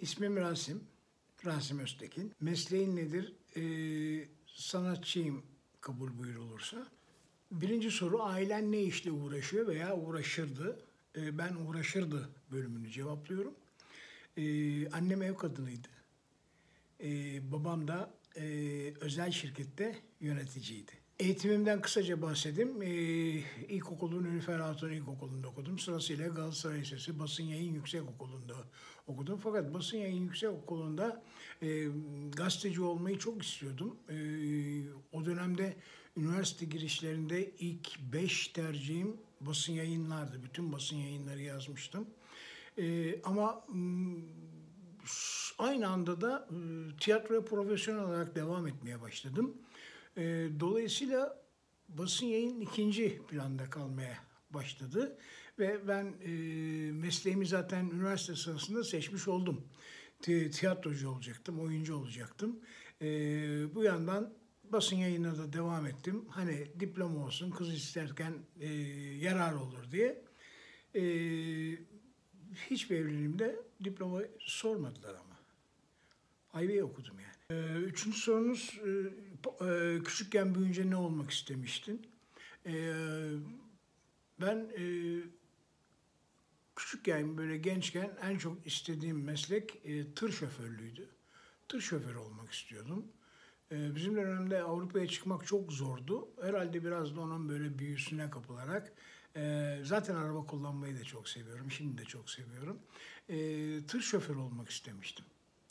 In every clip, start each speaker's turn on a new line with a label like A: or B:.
A: İsmim Rasim, Rasim Öztekin. Mesleğin nedir? Sanatçıyım kabul buyurulursa. Birinci soru, ailen ne işle uğraşıyor veya uğraşırdı? Ben uğraşırdı bölümünü cevaplıyorum. Annem ev kadınıydı. Babam da özel şirkette yöneticiydi. Eğitimimden kısaca bahsedeyim. İlkokulun Nilüfer Hatun İlkokulu'nda okudum. Sırasıyla Galatasaray Lisesi Basın Yayın Yüksekokulu'nda okudum. Fakat Basın Yayın Yüksekokulu'nda gazeteci olmayı çok istiyordum. O dönemde üniversite girişlerinde ilk 5 tercihim basın yayınlardı. Bütün basın yayınları yazmıştım. Ama aynı anda da tiyatroya profesyonel olarak devam etmeye başladım. Dolayısıyla basın yayın ikinci planda kalmaya başladı. Ve ben mesleğimi zaten üniversite sırasında seçmiş oldum. Tiyatrocu olacaktım, oyuncu olacaktım. Bu yandan basın yayınına da devam ettim. Hani diploma olsun, kız isterken yarar olur diye. Hiçbir evliliğimde diploma sormadılar ama. Ayvayı okudum yani. Üçüncü sorunuz, küçükken büyüyünce ne olmak istemiştin? Ben küçükken, böyle gençken en çok istediğim meslek tır şoförlüğüydü. Tır şoförü olmak istiyordum. Bizim dönemde Avrupa'ya çıkmak çok zordu. Herhalde biraz da onun böyle büyüsüne kapılarak. Zaten araba kullanmayı da çok seviyorum. Şimdi de çok seviyorum. Tır şoförü olmak istemiştim.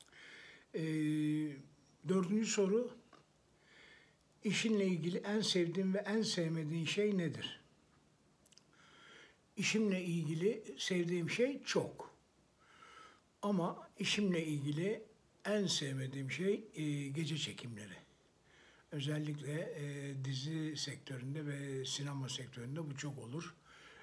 A: Dördüncü soru, işinle ilgili en sevdiğin ve en sevmediğin şey nedir? İşimle ilgili sevdiğim şey çok. Ama işimle ilgili en sevmediğim şey gece çekimleri. Özellikle dizi sektöründe ve sinema sektöründe bu çok olur.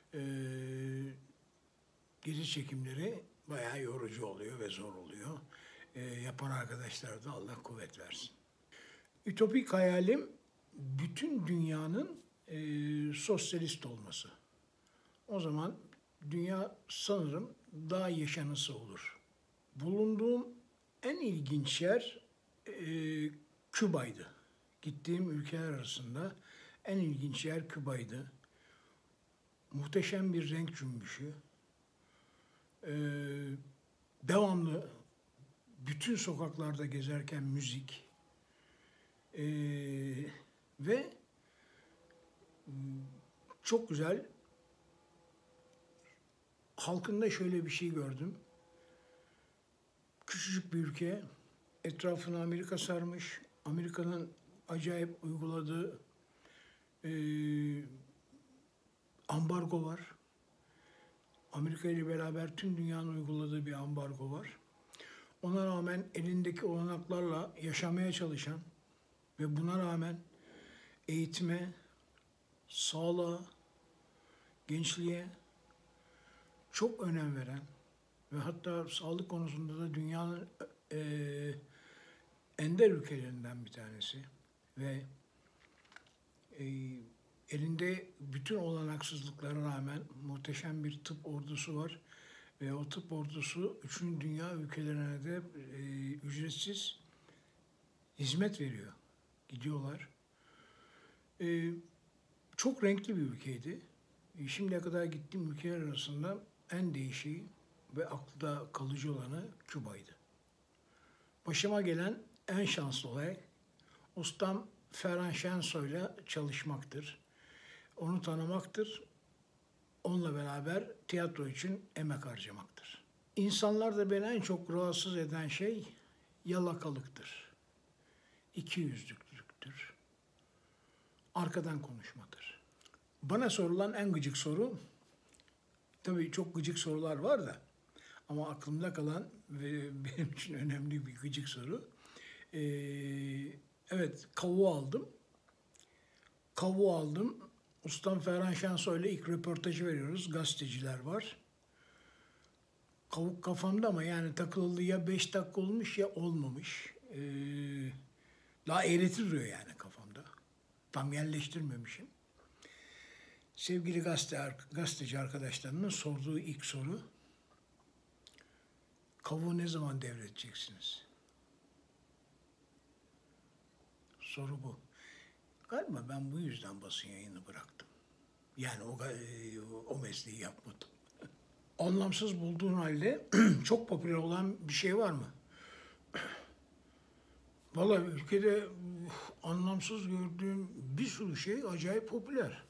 A: Gece çekimleri bayağı yorucu oluyor ve zor oluyor. Yapan arkadaşlar da Allah kuvvet versin. Ütopik hayalim bütün dünyanın sosyalist olması. O zaman dünya sanırım daha yaşanası olur. Bulunduğum en ilginç yer Küba'ydı. Gittiğim ülkeler arasında en ilginç yer Küba'ydı. Muhteşem bir renk cümbüşü. Devamlı bütün sokaklarda gezerken müzik. Ve çok güzel, halkında şöyle bir şey gördüm. Küçücük bir ülke, etrafını Amerika sarmış. Amerika'nın acayip uyguladığı ambargo var. Amerika ile beraber tüm dünyanın uyguladığı bir ambargo var. Ona rağmen elindeki olanaklarla yaşamaya çalışan ve buna rağmen eğitime, sağlığa, gençliğe çok önem veren ve hatta sağlık konusunda da dünyanın ender ülkelerinden bir tanesi ve elinde bütün olanaksızlıklara rağmen muhteşem bir tıp ordusu var ve o tıp ordusu 3. dünya ülkelerine de ücretsiz hizmet veriyor. Gidiyorlar. Çok renkli bir ülkeydi. Şimdiye kadar gittiğim ülkeler arasında en değişiği ve akılda kalıcı olanı Küba'ydı. Başıma gelen en şanslı olay ustam Ferhan Şensoy'la çalışmaktır. Onu tanımaktır. Onunla beraber tiyatro için emek harcamaktır. İnsanlarda beni en çok rahatsız eden şey yalakalıktır. İkiyüzlülüktür. Arkadan konuşmadır. Bana sorulan en gıcık soru, tabii çok gıcık sorular var da ama aklımda kalan ve benim için önemli bir gıcık soru. Evet, kavuğu aldım. Kavuğu aldım. Ustam Ferhan Şensoy'la ilk röportajı veriyoruz. Gazeteciler var. Kavuk kafamda ama yani takılı ya 5 dakika olmuş ya olmamış. Daha eğreti duruyor yani kafamda. Tam yerleştirmemişim. Sevgili gazeteci arkadaşlarının sorduğu ilk soru, Kavuğu ne zaman devredeceksiniz? Soru bu. Galiba ben bu yüzden basın yayını bıraktım. Yani o mesleği yapmadım. Anlamsız bulduğun halde çok popüler olan bir şey var mı? Vallahi ülkede anlamsız gördüğüm bir sürü şey acayip popüler.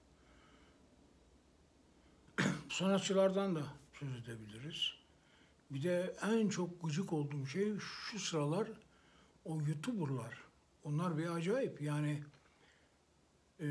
A: Sanatçılardan da söz edebiliriz. Bir de en çok gıcık olduğum şey şu sıralar o YouTuber'lar. Onlar bir acayip yani e,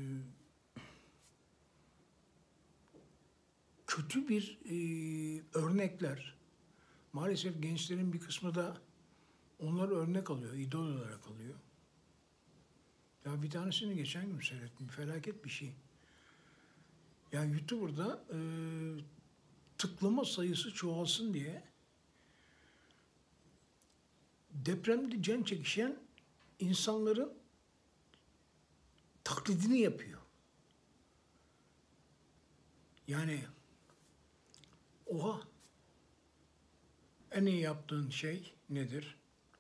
A: kötü bir örnekler. Maalesef gençlerin bir kısmı da onları örnek alıyor, idol olarak alıyor. Ya bir tanesini geçen gün seyrettim. Felaket bir şey. Ya YouTuber'da tıklama sayısı çoğalsın diye depremde can çekişen insanların taklidini yapıyor. Yani oha, en iyi yaptığın şey nedir?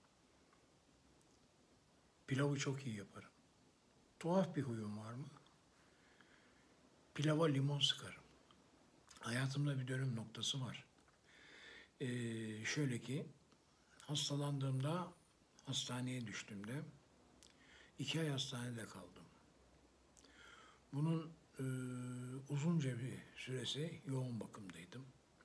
A: Pilavı çok iyi yaparım. Tuhaf bir huyum var mı? Pilava limon sıkarım. Hayatımda bir dönüm noktası var. Şöyle ki, hastalandığımda, hastaneye düştüğümde 2 ay hastanede kaldım. Bunun uzunca bir süresi yoğun bakımdaydım.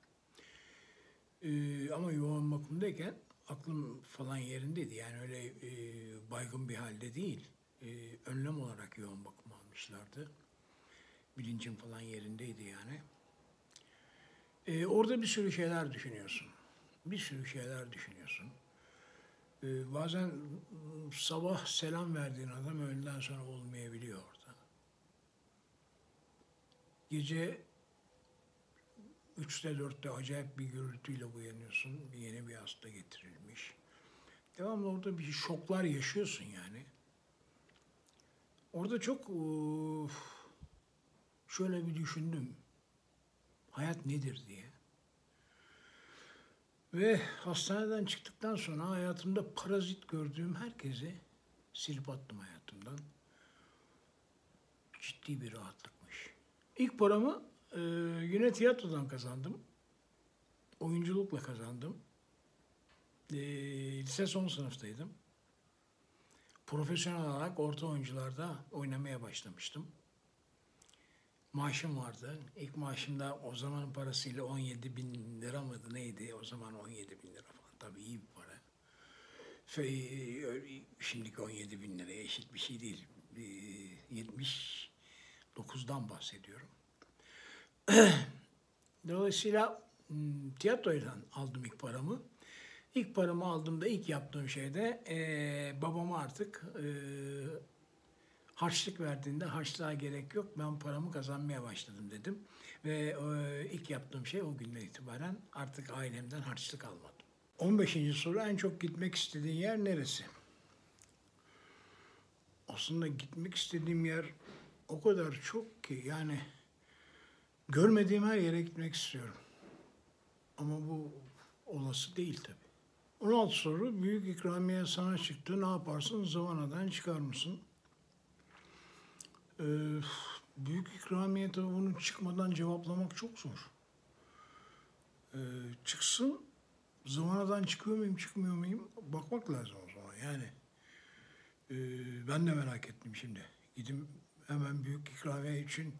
A: Ama yoğun bakımdayken aklım falan yerindeydi. Yani öyle baygın bir halde değil. Önlem olarak yoğun bakım almışlardı. Bilincim falan yerindeydi yani. Orada bir sürü şeyler düşünüyorsun. Bir sürü şeyler düşünüyorsun. Bazen sabah selam verdiğin adam öğleden sonra olmayabiliyor orada. Gece 3'te 4'te acayip bir gürültüyle uyanıyorsun. Yeni bir hasta getirilmiş. Devamlı orada bir şoklar yaşıyorsun yani. Orada çok şöyle bir düşündüm. Hayat nedir diye. Ve hastaneden çıktıktan sonra hayatımda parazit gördüğüm herkesi silip attım hayatımdan. Ciddi bir rahatlıkmış. İlk paramı yine tiyatrodan kazandım. Oyunculukla kazandım. Lise son sınıftaydım. Profesyonel olarak orta oyuncularda oynamaya başlamıştım. Maaşım vardı. İlk maaşımda o zamanın parasıyla 17 bin lira mıydı neydi? O zaman 17 bin lira falan. Tabii iyi bir para. Şimdiki 17 bin liraya eşit bir şey değil. 79'dan bahsediyorum. Dolayısıyla tiyatrodan aldım ilk paramı. İlk paramı aldığımda ilk yaptığım şey de babama artık harçlık verdiğinde harçlığa gerek yok, ben paramı kazanmaya başladım dedim. Ve ilk yaptığım şey o günden itibaren artık ailemden harçlık almadım. 15. soru, en çok gitmek istediğin yer neresi? Aslında gitmek istediğim yer o kadar çok ki yani görmediğim her yere gitmek istiyorum. Ama bu olası değil tabii. 16 soru, büyük ikramiye sana çıktı, ne yaparsın, zıvanadan çıkar mısın? Büyük ikramiye tabii bunu çıkmadan cevaplamak çok zor. Çıksın, zıvanadan çıkıyor muyum, çıkmıyor muyum bakmak lazım o zaman. Yani ben de merak ettim şimdi. Gidip hemen büyük ikramiye için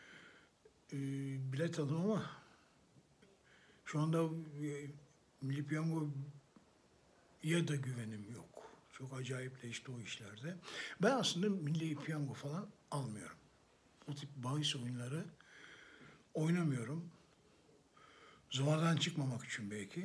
A: bilet aldım ama şu anda Milli Piyango'ya da güvenim yok. Çok acayipleşti o işlerde. Ben aslında Milli Piyango falan almıyorum. O tip bahis oyunları oynamıyorum. Zıvanadan çıkmamak için belki.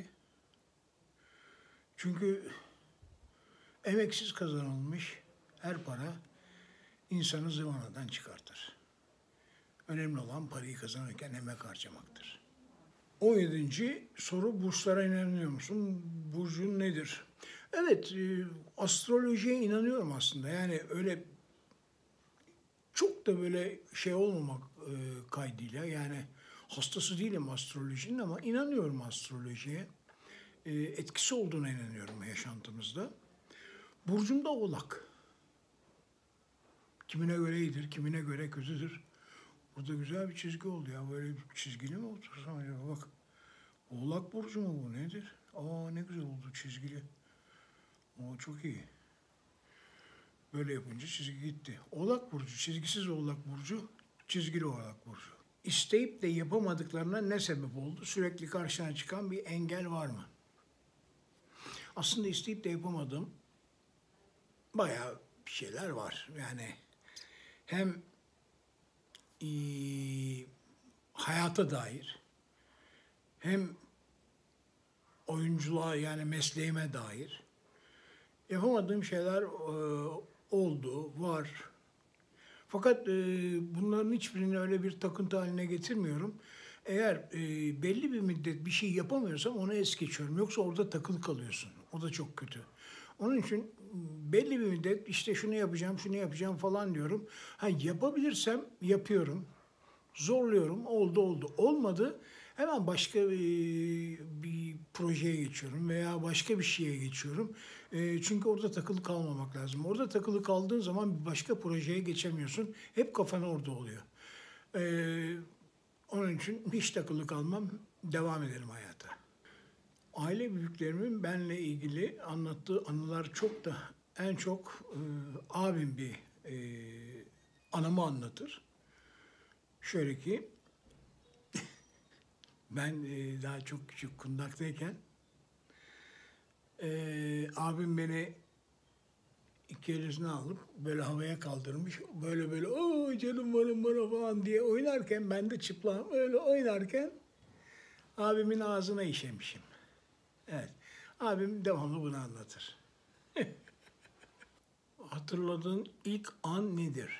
A: Çünkü emeksiz kazanılmış her para insanı zıvanadan çıkartır. Önemli olan parayı kazanırken emek harcamaktır. 17. soru, burçlara inanıyor musun? Burcun nedir? Evet, astrolojiye inanıyorum aslında. Yani öyle çok da böyle şey olmamak kaydıyla, yani hastası değilim astrolojinin ama inanıyorum astrolojiye. etkisi olduğuna inanıyorum yaşantımızda. Burcum da Oğlak. Kimine göre iyidir, kimine göre kötüdür. Burada güzel bir çizgi oldu ya. Böyle bir çizgili mi otursam acaba? Bak. Oğlak burcu mu bu? Nedir? Aa, ne güzel oldu çizgili. O çok iyi. Böyle yapınca çizgi gitti. Oğlak burcu, çizgisiz Oğlak burcu, çizgili Oğlak burcu. İsteyip de yapamadıklarına ne sebep oldu? Sürekli karşına çıkan bir engel var mı? Aslında isteyip de yapamadığım bayağı bir şeyler var. Yani hem hayata dair, hem oyunculuğa, yani mesleğime dair yapamadığım şeyler oldu, var. Fakat bunların hiçbirini öyle bir takıntı haline getirmiyorum. Eğer belli bir müddet bir şey yapamıyorsam onu es geçiyorum. Yoksa orada takılı kalıyorsun. O da çok kötü. Onun için belli bir müddet işte şunu yapacağım, şunu yapacağım falan diyorum. Ha, yapabilirsem yapıyorum. Zorluyorum. Oldu. Olmadı. Hemen başka bir projeye geçiyorum veya başka bir şeye geçiyorum. Çünkü orada takılı kalmamak lazım. Orada takılı kaldığın zaman bir başka projeye geçemiyorsun. Hep kafan orada oluyor. Onun için hiç takılı kalmam, devam edelim hayata. Aile büyüklerimin benimle ilgili anlattığı anılar çok da en çok abim bir anımı anlatır. Şöyle ki ben daha çok küçük kundaktayken abim beni iki elisine alıp böyle havaya kaldırmış. Böyle o canım varım bana falan diye oynarken, ben de çıplağım öyle oynarken abimin ağzına işemişim. Evet. Abim devamlı bunu anlatır. Hatırladığın ilk an nedir?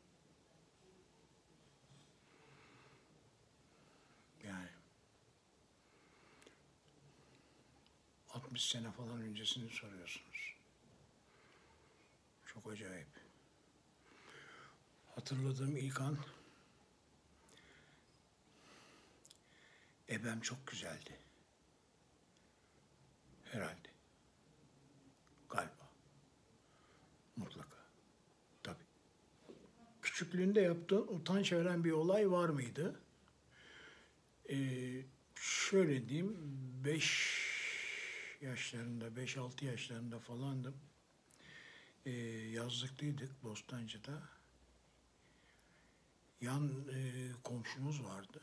A: Yani 60 sene falan öncesini soruyorsunuz. Çok acayip. Hatırladığım ilk an, ebem çok güzeldi. Herhalde. Galiba. Mutlaka. Tabii. Küçüklüğünde yaptığın utanç veren bir olay var mıydı? Şöyle diyeyim, 5-6 yaşlarında falandım. Yazlıklıydık Bostancı'da. Yan komşumuz vardı.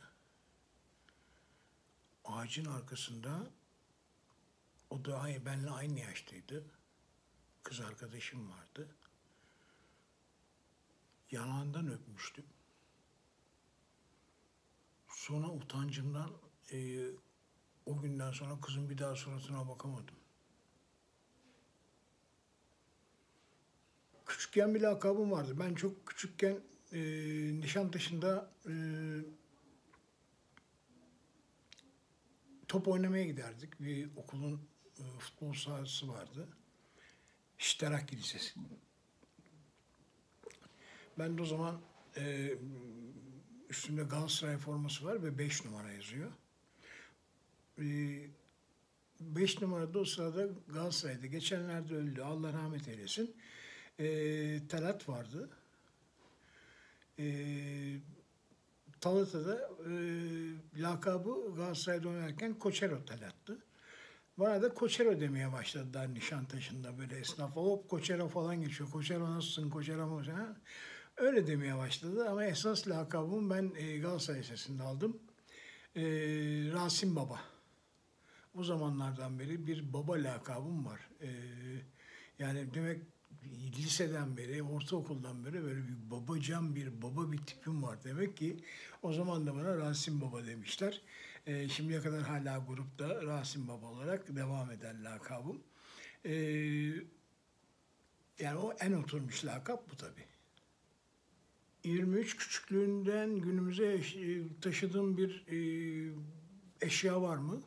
A: Ağacın arkasında, o da benimle aynı yaştaydı. Kız arkadaşım vardı. Yanağından öpmüştüm. Sonra utancımdan o günden sonra kızın bir daha suratına bakamadım. Küçükken bir lakabım vardı. Ben çok küçükken Nişantaşı'nda top oynamaya giderdik. Bir okulun futbol sahası vardı. İşterak Lisesi. Ben de o zaman üstümde Galatasaray forması var ve 5 numara yazıyor. 5 numarada o sırada Galatasaray'da geçenlerde öldü. Allah rahmet eylesin. Talat vardı. Talat'ta lakabı Galatasaray'da oynarken Koçero Talat'tı. Bana da Koçero demeye başladılar Nişantaşı'nda, böyle esnaf. Hop Koçero falan geçiyor. Koçero nasılsın? Koçero mu? Öyle demeye başladı ama esas lakabımı ben Galatasaray Lisesi'nde aldım. Rasim Baba. O zamanlardan beri bir baba lakabım var. Yani demek liseden beri, ortaokuldan beri böyle bir babacan baba bir tipim var. Demek ki o zaman da bana Rasim Baba demişler. Şimdiye kadar hala grupta Rasim Baba olarak devam eden lakabım. Yani o en oturmuş lakap bu tabii. 23 küçüklüğünden günümüze taşıdığım bir eşya var mı?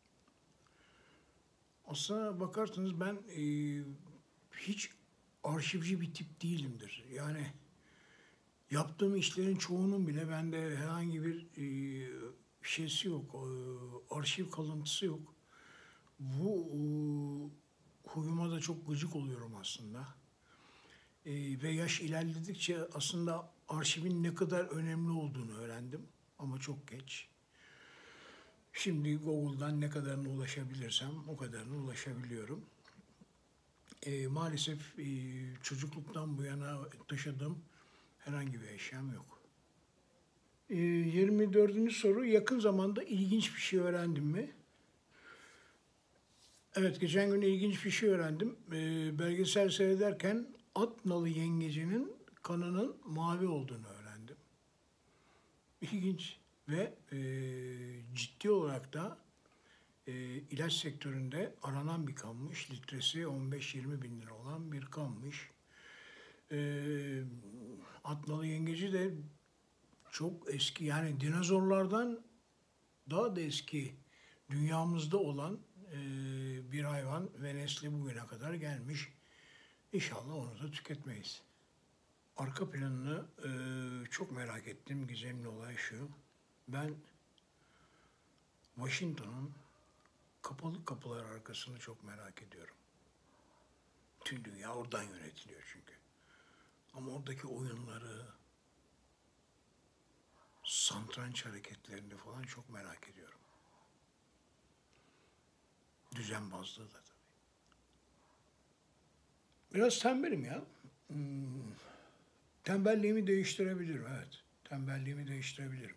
A: Aslına bakarsanız ben hiç arşivci bir tip değilimdir. Yani yaptığım işlerin çoğunun bile bende herhangi bir şeysi yok, arşiv kalıntısı yok. Bu huyuma da çok gıcık oluyorum aslında. Ve yaş ilerledikçe aslında arşivin ne kadar önemli olduğunu öğrendim. Ama çok geç. Şimdi Google'dan ne kadarına ulaşabilirsem o kadarına ulaşabiliyorum. Maalesef çocukluktan bu yana taşıdığım herhangi bir eşyam yok. 24. soru, yakın zamanda ilginç bir şey öğrendim mi? Evet, geçen gün ilginç bir şey öğrendim. Belgesel seyrederken at nalı yengecinin kanının mavi olduğunu öğrendim. İlginç ve ciddi olarak da ilaç sektöründe aranan bir kanmış. Litresi 15-20 bin lira olan bir kanmış. At nalı yengeci de çok eski, yani dinozorlardan daha da eski dünyamızda olan bir hayvan ve nesli bugüne kadar gelmiş. İnşallah onu da tüketmeyiz. Arka planını çok merak ettim. Gizemli olay şu. Ben Washington'un kapalı kapılar arkasını çok merak ediyorum. Tüm dünya oradan yönetiliyor çünkü. Ama oradaki oyunları, satranç hareketlerini falan çok merak ediyorum. Düzenbazlığı da tabii. Biraz tembelim ya. Tembelliğimi değiştirebilirim, evet. Tembelliğimi değiştirebilirim.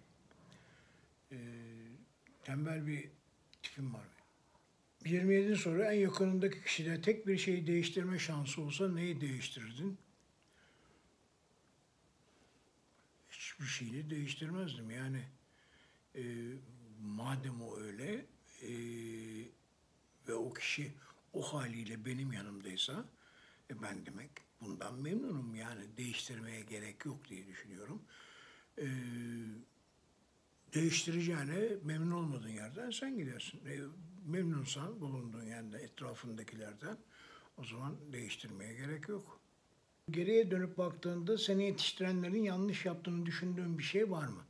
A: Tembel bir tipim var benim. 27. soru, en yakınındaki kişide tek bir şeyi değiştirme şansı olsa neyi değiştirirdin? Hiçbir şeyi değiştirmezdim. Yani madem o öyle ve o kişi o haliyle benim yanımdaysa ben demek bundan memnunum. Yani değiştirmeye gerek yok diye düşünüyorum. Değiştireceğine memnun olmadığın yerden sen gidersin. Memnunsan bulunduğun yerde etrafındakilerden o zaman değiştirmeye gerek yok. Geriye dönüp baktığında seni yetiştirenlerin yanlış yaptığını düşündüğün bir şey var mı?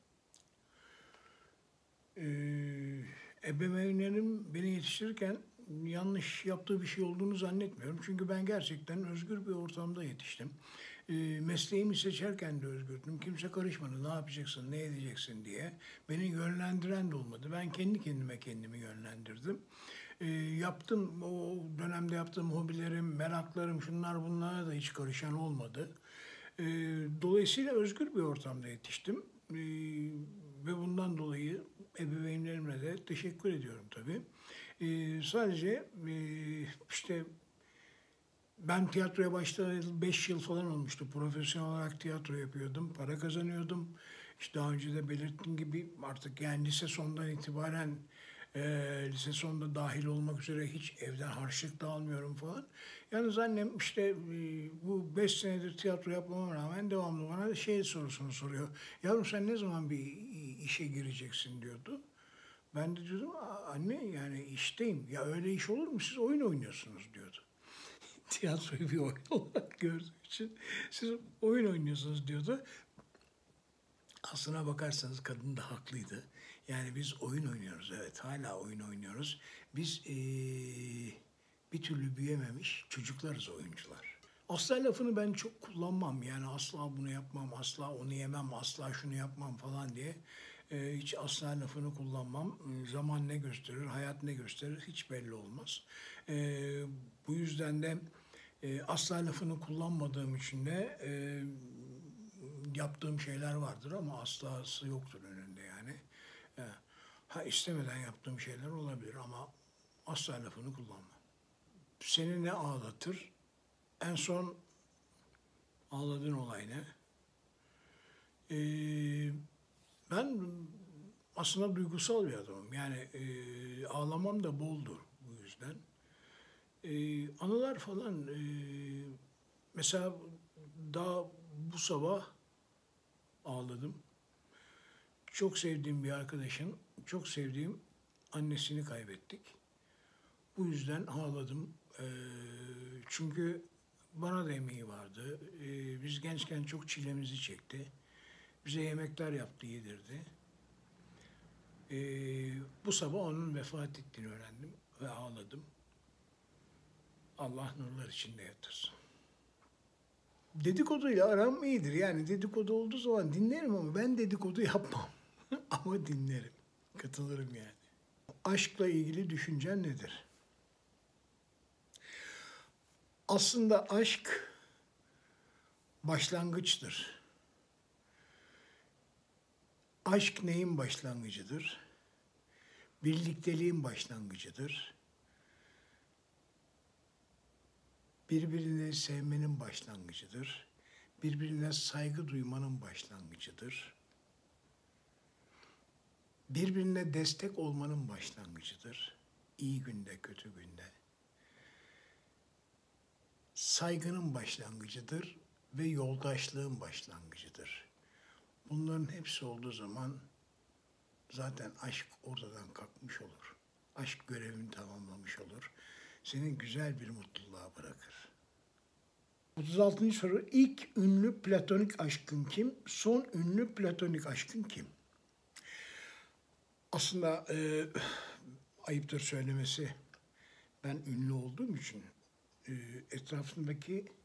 A: Ebeveynlerim beni yetiştirirken yanlış yaptığı bir şey olduğunu zannetmiyorum. Çünkü ben gerçekten özgür bir ortamda yetiştim. Mesleğimi seçerken de özgürdüm. Kimse karışmadı, ne yapacaksın, ne edeceksin diye. Beni yönlendiren de olmadı. Ben kendi kendimi yönlendirdim. O dönemde yaptığım hobilerim, meraklarım, şunlar bunlara da hiç karışan olmadı. Dolayısıyla özgür bir ortamda yetiştim. Ve bundan dolayı ebeveynlerime de teşekkür ediyorum tabii. Sadece işte ben tiyatroya başlayalı 5 yıl falan olmuştu. Profesyonel olarak tiyatro yapıyordum, para kazanıyordum. İşte daha önce de belirttiğim gibi artık yani lise sonundan itibaren lise sonunda dahil olmak üzere hiç evden harçlık da almıyorum falan. Yalnız annem işte bu 5 senedir tiyatro yapmama rağmen devamlı bana şey sorusunu soruyor. Yavrum sen ne zaman bir işe gireceksin diyordu. Ben de diyordum anne yani işteyim. Ya öyle iş olur mu? Siz oyun oynuyorsunuz diyordu. Tiyatroyu bir oyun olarak gördüğü için siz oyun oynuyorsunuz diyordu. Aslına bakarsanız kadın da haklıydı. Yani biz oyun oynuyoruz, evet hala oyun oynuyoruz. Biz bir türlü büyüyememiş çocuklarız, oyuncular. Asla lafını ben çok kullanmam. Yani asla bunu yapmam, asla onu yemem, asla şunu yapmam falan diye. Hiç asla lafını kullanmam. Zaman ne gösterir, hayat ne gösterir hiç belli olmaz. Bu yüzden de asla lafını kullanmadığım için de yaptığım şeyler vardır ama aslası yoktur önünde yani. Ha istemeden yaptığım şeyler olabilir ama asla lafını kullanmam. Seni ne ağlatır? En son ağladığın olay ne? Ben aslında duygusal bir adamım. Yani ağlamam da boldur bu yüzden. Anılar falan mesela daha bu sabah ağladım. Çok sevdiğim bir arkadaşın, çok sevdiğim annesini kaybettik. Bu yüzden ağladım. Çünkü bana da emeği vardı. Biz gençken çok çilemizi çekti. Bize yemekler yaptı, yedirdi. Bu sabah onun vefat ettiğini öğrendim. ve ağladım. Allah nurlar içinde yatırsın. Dedikoduyla aram iyidir. Yani dedikodu olduğu zaman dinlerim ama ben dedikodu yapmam. Ama dinlerim. Katılırım yani. Aşkla ilgili düşüncen nedir? Aslında aşk başlangıçtır. Aşk neyin başlangıcıdır? Birlikteliğin başlangıcıdır. Birbirini sevmenin başlangıcıdır. Birbirine saygı duymanın başlangıcıdır. Birbirine destek olmanın başlangıcıdır. İyi günde, kötü günde. Saygının başlangıcıdır ve yoldaşlığın başlangıcıdır. Bunların hepsi olduğu zaman zaten aşk ortadan kalkmış olur. Aşk görevini tamamlamış olur. Seni güzel bir mutluluğa bırakır. 36. soru. İlk ünlü platonik aşkın kim? Son ünlü platonik aşkın kim? Aslında ayıptır söylemesi, ben ünlü olduğum için etrafındaki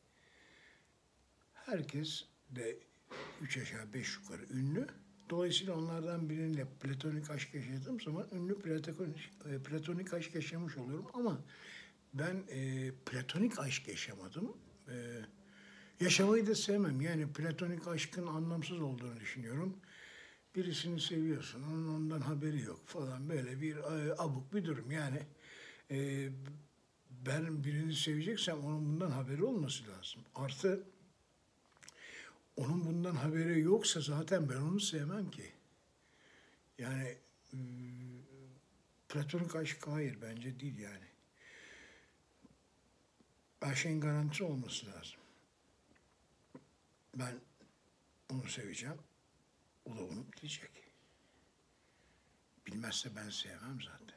A: herkes de 3 aşağı 5 yukarı ünlü. Dolayısıyla onlardan biriyle platonik aşk yaşadığım zaman ünlü platonik aşk yaşamış oluyorum. Ama ben platonik aşk yaşamadım. Yaşamayı da sevmem. Yani platonik aşkın anlamsız olduğunu düşünüyorum. Birisini seviyorsun, onun ondan haberi yok falan, böyle bir abuk bir durum. Yani ben birini seveceksem onun bundan haberi olması lazım. Artı onun bundan haberi yoksa zaten ben onu sevmem ki. Yani platonik aşk hayır, bence değil yani. Her şeyin garantisi olması lazım. Ben onu seveceğim, o da onu bilecek. Bilmezse ben sevmem zaten.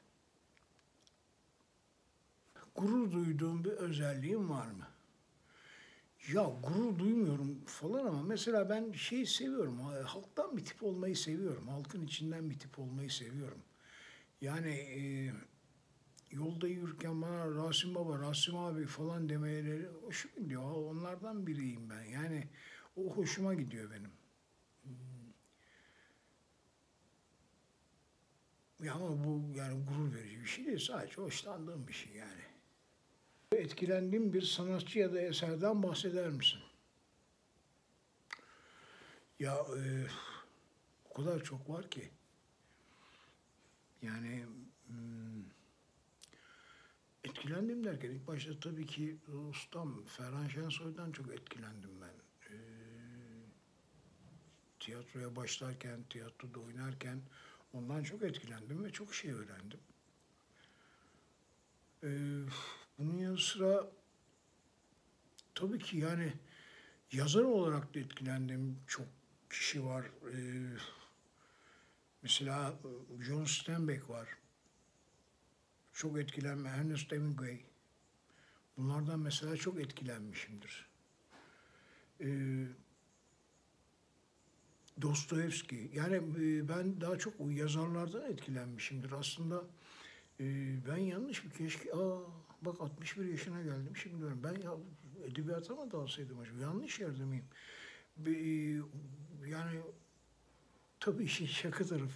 A: Gurur duyduğum bir özelliğim var mı? Ya gurur duymuyorum falan ama mesela ben şeyi seviyorum. Halktan bir tip olmayı seviyorum. Halkın içinden bir tip olmayı seviyorum. Yani yolda yürürken bana Rasim Baba, Rasim abi falan demeleri hoşuma gidiyor. Onlardan biriyim ben. Yani o hoşuma gidiyor benim. Ya ama bu yani gurur verici bir şey değil. Sadece hoşlandığım bir şey yani. Etkilendiğin bir sanatçı ya da eserden bahseder misin? Ya o kadar çok var ki. Yani etkilendim derken ilk başta tabii ki ustam Ferhan Şensoy'dan çok etkilendim ben. Tiyatroya başlarken, tiyatroda oynarken ondan çok etkilendim ve çok şey öğrendim. Bunun yanı sıra tabii ki yani yazar olarak da etkilendiğim çok kişi var. Mesela John Steinbeck var. Çok etkilenme. Ernest Hemingway. Bunlardan mesela çok etkilenmişimdir. Dostoyevski. Yani ben daha çok o yazarlardan etkilenmişimdir. Aslında ben yanlış bir keşke... Bak 61 yaşına geldim şimdi diyorum. Ben ya edebiyata mı dalsaydım acaba? Yanlış yerde miyim? Yani tabii işin şaka tarafı.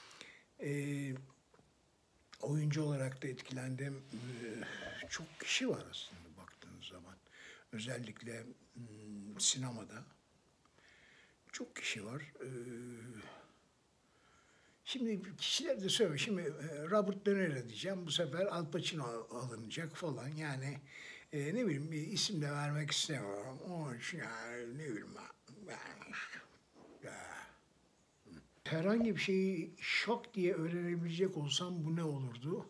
A: Oyuncu olarak da etkilendiğim çok kişi var aslında baktığınız zaman. Özellikle sinemada çok kişi var. Şimdi kişiler de söylüyor. Şimdi Robert De Niro diyeceğim. Bu sefer Al Pacino alınacak falan. Yani ne bileyim bir isim de vermek istemiyorum. Onun için yani ne bileyim yani, herhangi bir şeyi şok diye öğrenebilecek olsam bu ne olurdu?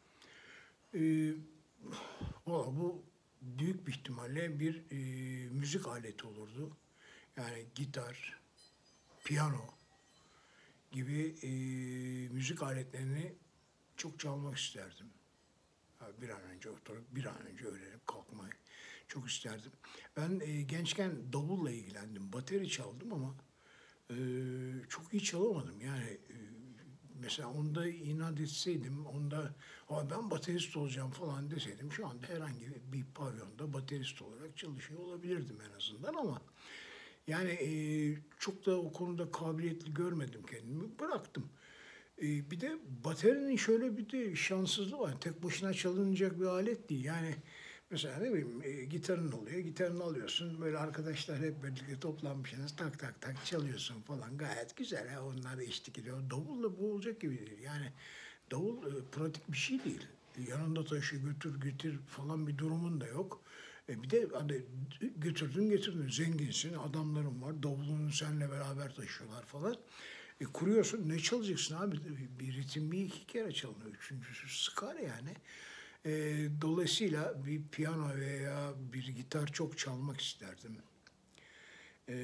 A: Bu büyük bir ihtimalle bir müzik aleti olurdu. Yani gitar, piyano gibi müzik aletlerini çok çalmak isterdim. Bir an önce oturup bir an önce öğrenip kalkmayı çok isterdim. Ben gençken davulla ilgilendim, bateri çaldım ama çok iyi çalamadım. Yani mesela onda inat etseydim, onda ben baterist olacağım falan deseydim şu anda herhangi bir pavyonda baterist olarak çalışıyor olabilirdim en azından ama yani çok da o konuda kabiliyetli görmedim kendimi. Bıraktım. Bir de baterinin şöyle bir de şanssızlığı var. Tek başına çalınacak bir alet değil. Yani mesela ne bileyim gitarın oluyor. Gitarını alıyorsun. Böyle arkadaşlar hep birlikte toplanmışsınız. Tak tak tak çalıyorsun falan. Gayet güzel. Ha, onlar da eşlik ediyor. Davulla bu olacak gibi değil. Yani davul pratik bir şey değil. Yanında taşı götür getir falan bir durumun da yok. Bir de hani götürdün getirdin zenginsin adamların var davulunu seninle beraber taşıyorlar falan. Kuruyorsun ne çalacaksın abi bir ritim bir iki kere çalınıyor üçüncüsü sıkar yani. Dolayısıyla bir piyano veya bir gitar çok çalmak isterdim. E,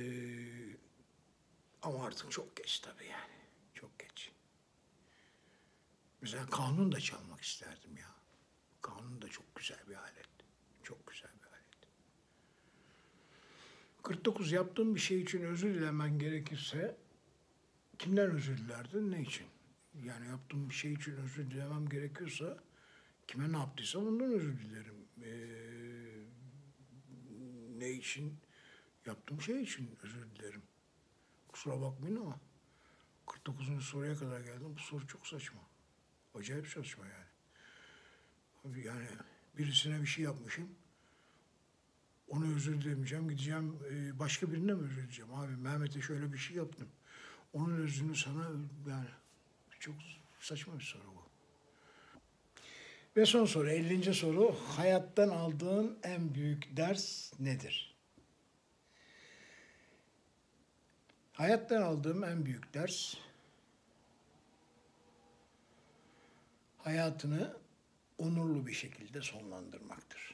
A: Ama artık çok geç tabii yani çok geç. Mesela kanun da çalmak isterdim ya. Kanun da çok güzel bir alet. Çok güzel bir alet. 49 yaptığım bir şey için özür dilemen gerekirse kimden özür dilerdin, ne için? Yani yaptığım bir şey için özür dilemem gerekiyorsa kime ne yaptıysam ondan özür dilerim. Ne için? Yaptığım şey için özür dilerim. Kusura bakmayın ama 49. soruya kadar geldim. Bu soru çok saçma. Acayip saçma yani. Yani birisine bir şey yapmışım. Ona özür dilemeyeceğim. Gideceğim başka birine mi özür dileyeceğim? Abi Mehmet'e şöyle bir şey yaptım. Onun özrünü sana yani çok saçma bir soru bu. Ve son soru 50. soru. Hayattan aldığın en büyük ders nedir? Hayattan aldığım en büyük ders hayatını onurlu bir şekilde sonlandırmaktır.